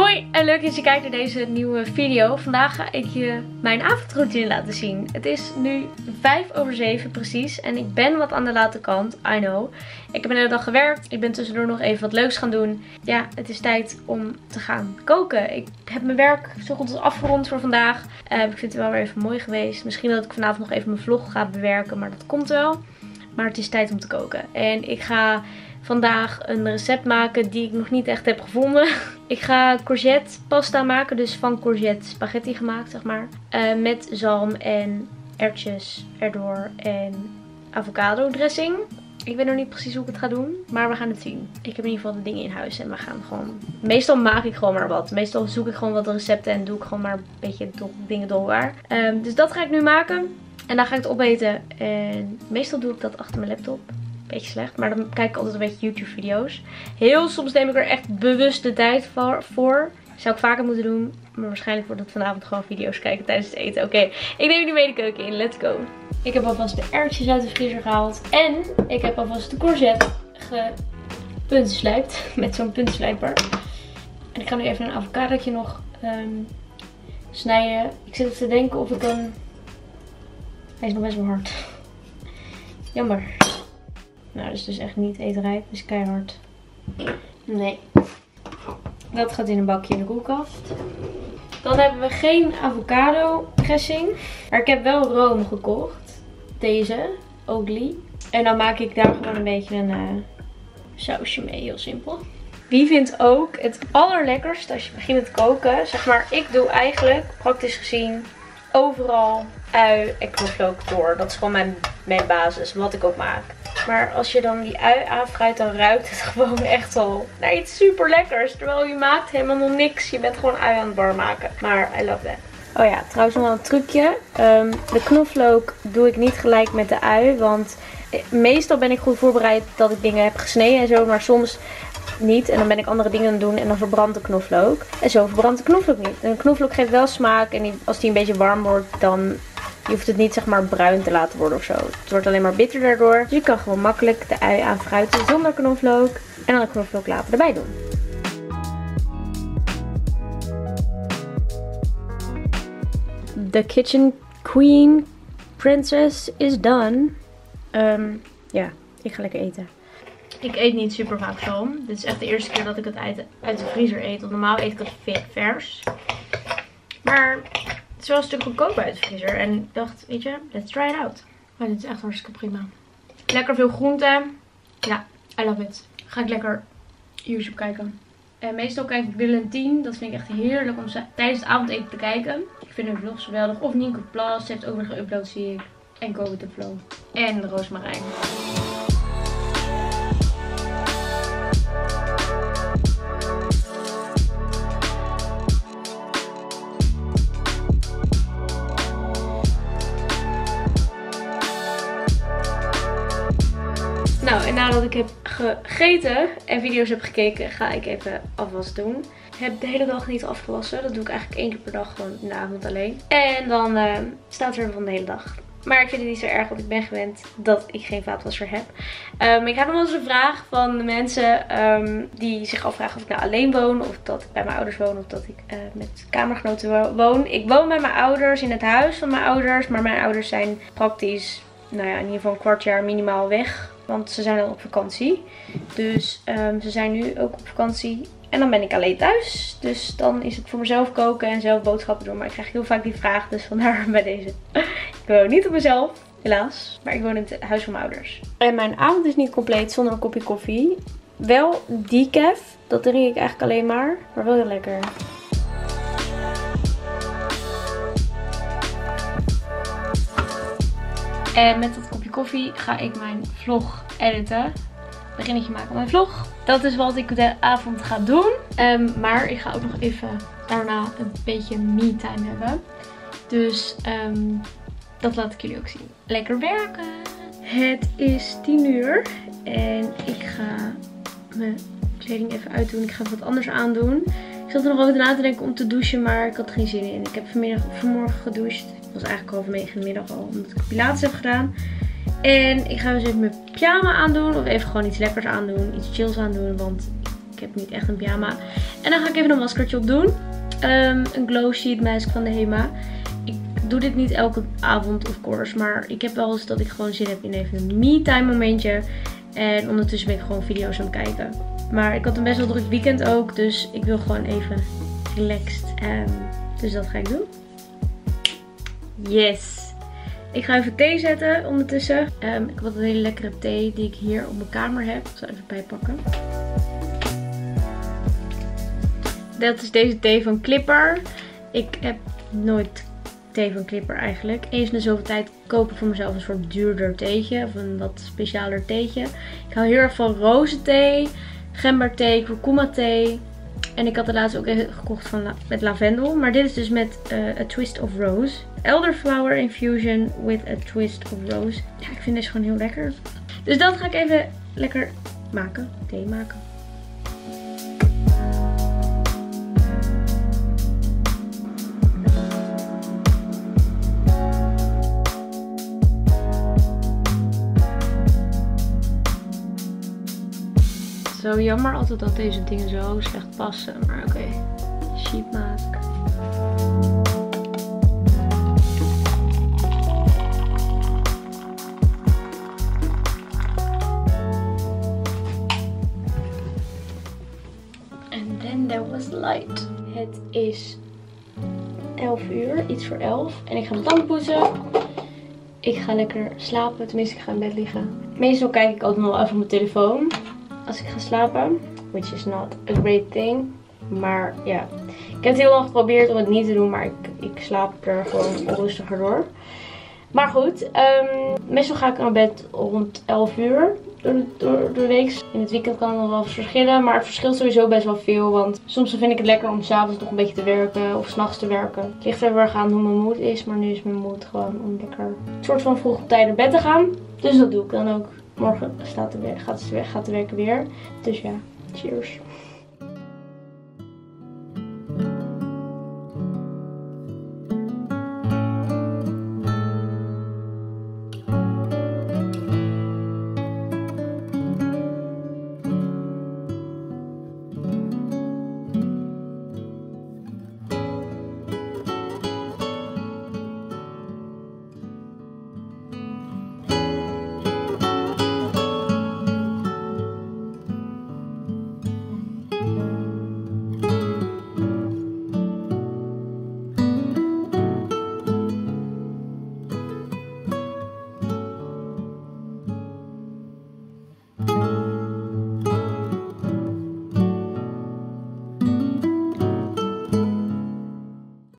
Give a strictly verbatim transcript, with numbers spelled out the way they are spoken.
Hoi en leuk dat je kijkt naar deze nieuwe video. Vandaag ga ik je mijn avondroutine laten zien. Het is nu vijf over zeven precies en ik ben wat aan de late kant, I know. Ik heb een hele dag gewerkt, ik ben tussendoor nog even wat leuks gaan doen. Ja, het is tijd om te gaan koken. Ik heb mijn werk zo goed als afgerond voor vandaag. Uh, ik vind het wel weer even mooi geweest. Misschien dat ik vanavond nog even mijn vlog ga bewerken, maar dat komt wel. Maar het is tijd om te koken. En ik ga vandaag een recept maken die ik nog niet echt heb gevonden. Ik ga courgette pasta maken. Dus van courgette spaghetti gemaakt, zeg maar. Uh, met zalm en erwtjes erdoor en avocado dressing. Ik weet nog niet precies hoe ik het ga doen. Maar we gaan het zien. Ik heb in ieder geval de dingen in huis. En we gaan gewoon... Meestal maak ik gewoon maar wat. Meestal zoek ik gewoon wat recepten. En doe ik gewoon maar een beetje dingen door elkaar. Um, dus dat ga ik nu maken. En dan ga ik het opeten. En meestal doe ik dat achter mijn laptop. Beetje slecht, maar dan kijk ik altijd een beetje YouTube video's. Heel soms neem ik er echt bewust de tijd voor. Zou ik vaker moeten doen. Maar waarschijnlijk wordt het vanavond gewoon video's kijken tijdens het eten. Oké, okay, ik neem jullie mee de keuken in. Let's go. Ik heb alvast de erwtjes uit de vriezer gehaald. En ik heb alvast de courgette gepuntslijpt. Met zo'n puntslijper. En ik ga nu even een avocadootje nog um, snijden. Ik zit te denken of ik een... Hij is nog best wel hard. Jammer. Nou, dat is dus echt niet eetrijp. Dat is keihard. Nee. Dat gaat in een bakje in de koelkast. Dan hebben we geen avocado dressing. Maar ik heb wel room gekocht. Deze. Oatly. En dan maak ik daar gewoon een beetje een uh, sausje mee. Heel simpel. Wie vindt ook het allerlekkerst als je begint met koken? Zeg maar, ik doe eigenlijk praktisch gezien overal ui en knoflook door. Dat is gewoon mijn, mijn basis. Wat ik ook maak. Maar als je dan die ui aanvrijt, dan ruikt het gewoon echt al naar iets super lekkers. Terwijl je maakt helemaal nog niks. Je bent gewoon ui aan het bar maken. Maar I love that. Oh ja, trouwens nog wel een trucje. Um, de knoflook doe ik niet gelijk met de ui. Want meestal ben ik goed voorbereid dat ik dingen heb gesneden en zo. Maar soms niet. En dan ben ik andere dingen aan het doen en dan verbrandt de knoflook. En zo verbrandt de knoflook niet. En de knoflook geeft wel smaak. En die, als die een beetje warm wordt, dan... Je hoeft het niet zeg maar bruin te laten worden of zo. Het wordt alleen maar bitter daardoor. Dus je kan gewoon makkelijk de ui aanfruiten zonder knoflook. En dan de knoflook later erbij doen. The Kitchen Queen Princess is done. Um, ja, ik ga lekker eten. Ik eet niet super vaak zo. Dit is echt de eerste keer dat ik het uit, uit de vriezer eet. Want normaal eet ik het vers. Maar... Het is wel een stuk goedkoper uit de vriezer. En ik dacht, weet je, let's try it out. Maar dit is echt hartstikke prima. Lekker veel groenten. Ja, I love it. Ga ik lekker YouTube kijken. En meestal kijk ik Will en Tien. Dat vind ik echt heerlijk om tijdens het avondeten te kijken. Ik vind hun vlogs geweldig. Of Nienke Plas. Ze heeft ook weer geüpload, zie ik. En Go With The Flow. En Roosmarijn. Nou, en nadat ik heb gegeten en video's heb gekeken, ga ik even afwas doen. Ik heb de hele dag niet afgewassen. Dat doe ik eigenlijk één keer per dag, gewoon in de avond alleen. En dan uh, staat er van de hele dag. Maar ik vind het niet zo erg, want ik ben gewend dat ik geen vaatwasser heb. Um, ik heb nog wel eens een vraag van de mensen um, die zich afvragen of ik nou alleen woon. Of dat ik bij mijn ouders woon. Of dat ik uh, met kamergenoten woon. Ik woon bij mijn ouders in het huis van mijn ouders. Maar mijn ouders zijn praktisch, nou ja, in ieder geval een kwart jaar minimaal weg. Want ze zijn dan op vakantie. Dus um, ze zijn nu ook op vakantie. En dan ben ik alleen thuis. Dus dan is het voor mezelf koken en zelf boodschappen doen. Maar ik krijg heel vaak die vraag. Dus vandaar bij deze. Ik woon niet op mezelf, helaas. Maar ik woon in het huis van mijn ouders. En mijn avond is niet compleet zonder een kopje koffie. Wel decaf. Dat drink ik eigenlijk alleen maar. Maar wel heel lekker. En met dat kopje koffie ga ik mijn vlog editen. Beginnetje maken van mijn vlog. Dat is wat ik de avond ga doen. Um, maar ik ga ook nog even daarna een beetje me-time hebben. Dus um, dat laat ik jullie ook zien. Lekker werken! Het is tien uur. En ik ga mijn kleding even uitdoen. Ik ga wat anders aandoen. Ik zat er nog over na te denken om te douchen, maar ik had er geen zin in. Ik heb vanmiddag, vanmorgen gedoucht. Het was eigenlijk halverwege de middag al, omdat ik pilates heb gedaan. En ik ga dus even mijn pyjama aandoen. Of even gewoon iets lekkers aandoen. Iets chills aandoen. Want ik heb niet echt een pyjama. En dan ga ik even een maskertje op doen. Um, een glow sheet mask van de Hema. Ik doe dit niet elke avond of course. Maar ik heb wel eens dat ik gewoon zin heb in even een me-time momentje. En ondertussen ben ik gewoon video's aan het kijken. Maar ik had een best wel druk weekend ook. Dus ik wil gewoon even relaxed. Um, dus dat ga ik doen. Yes! Ik ga even thee zetten ondertussen. Um, ik heb wat een hele lekkere thee die ik hier op mijn kamer heb. Ik zal even bijpakken. Dat is deze thee van Clipper. Ik heb nooit thee van Clipper eigenlijk. Eens in de zoveel tijd koop ik voor mezelf een soort duurder theetje. Of een wat specialer theetje. Ik hou heel erg van rozenthee, gemberthee, kurkuma thee. En ik had de laatste ook even gekocht van la met lavendel. Maar dit is dus met uh, a twist of rose. Elderflower infusion with a twist of rose. Ja, ik vind deze gewoon heel lekker. Dus dat ga ik even lekker maken. Thee maken. Zo jammer altijd dat deze dingen zo slecht passen. Maar oké. Okay. Sheet mask. And then there was light. Het is elf uur. Iets voor elf. En ik ga mijn tanden poetsen. Ik ga lekker slapen. Tenminste, ik ga in bed liggen. Meestal kijk ik altijd nog even op mijn telefoon. Als ik ga slapen. Which is not a great thing. Maar ja. Ik heb het heel lang geprobeerd om het niet te doen. Maar ik, ik slaap er gewoon onrustiger door. Maar goed. Um, meestal ga ik naar bed rond elf uur. Door de, door, door de week. In het weekend kan het nog wel verschillen. Maar het verschilt sowieso best wel veel. Want soms vind ik het lekker om 's avonds nog een beetje te werken. Of 's nachts te werken. Het ligt er heel erg aan hoe mijn mood is. Maar nu is mijn mood gewoon om lekker een soort van vroeg op tijd naar bed te gaan. Dus dat doe ik dan ook. Morgen staat de, gaat, de, gaat de werken weer. Dus ja, cheers.